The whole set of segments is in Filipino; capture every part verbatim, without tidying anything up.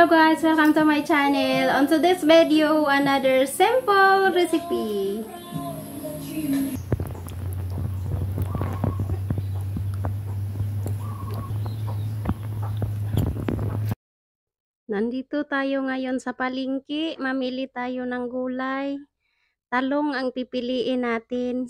Hello guys, welcome to my channel. On today's video, another simple recipe. Nandito tayo ngayon sa palengke. Mamili tayo ng gulay. Talong ang pipiliin natin.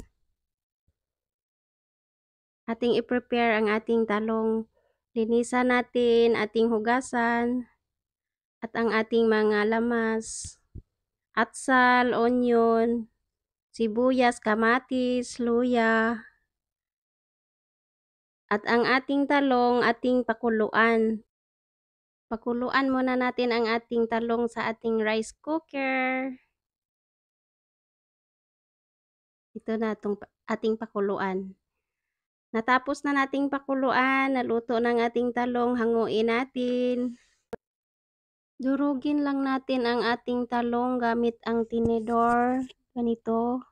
Ating i-prepare ang ating talong. Linisan natin, ating hugasan. At ang ating mga lamas, atsal, onion, sibuyas, kamatis, luya. At ang ating talong, ating pakuluan. Pakuluan muna natin ang ating talong sa ating rice cooker. Ito na itong ating pakuluan. Natapos na nating pakuluan, naluto ng ating talong, hanguin natin. Durugin lang natin ang ating talong gamit ang tinidor. Ganito.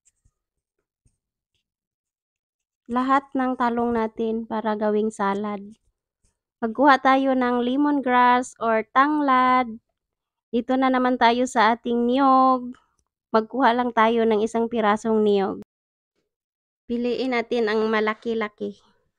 Lahat ng talong natin para gawing salad. Magkuha tayo ng lemongrass or tanglad. Dito na naman tayo sa ating niyog. Magkuha lang tayo ng isang pirasong niyog. Piliin natin ang malaki-laki.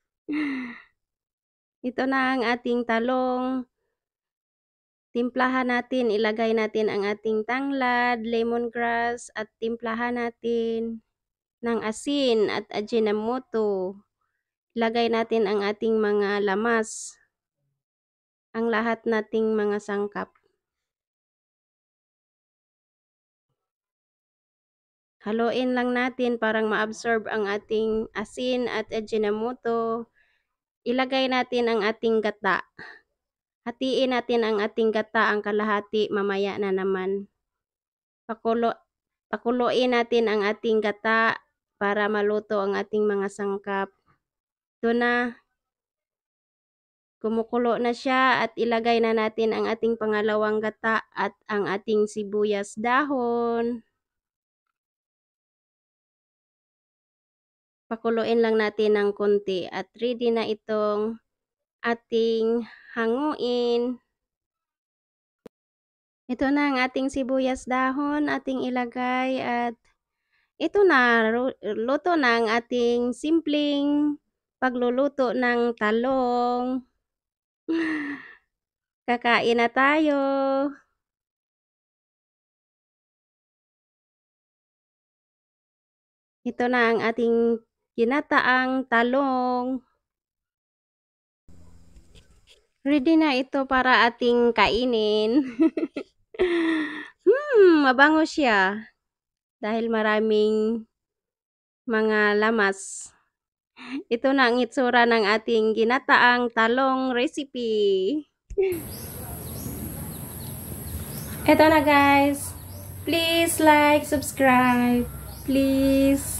Ito na ang ating talong. Timplahan natin, ilagay natin ang ating tanglad, lemongrass, at timplahan natin ng asin at ajinomoto. Ilagay natin ang ating mga lamas, ang lahat nating mga sangkap. Haluin lang natin parang ma-absorb ang ating asin at ajinomoto. Ilagay natin ang ating gata. Hatiin natin ang ating gata, ang kalahati, mamaya na naman. Pakulo, pakuluin natin ang ating gata para maluto ang ating mga sangkap. Ito na. Kumukulo na siya at ilagay na natin ang ating pangalawang gata at ang ating sibuyas dahon. Pakuluin lang natin ng konti at ready na itong ating hanguin. Ito na ang ating sibuyas dahon, ating ilagay at ito na, luto na ang ating simpleng pagluluto ng talong. Kakain na tayo. Ito na ang ating ginataang talong. Ready na ito para ating kainin. hmm, mabango siya. Dahil maraming mga lamas. Ito na ang itsura ng ating ginataang talong recipe. Ito na guys. Please like, subscribe. Please.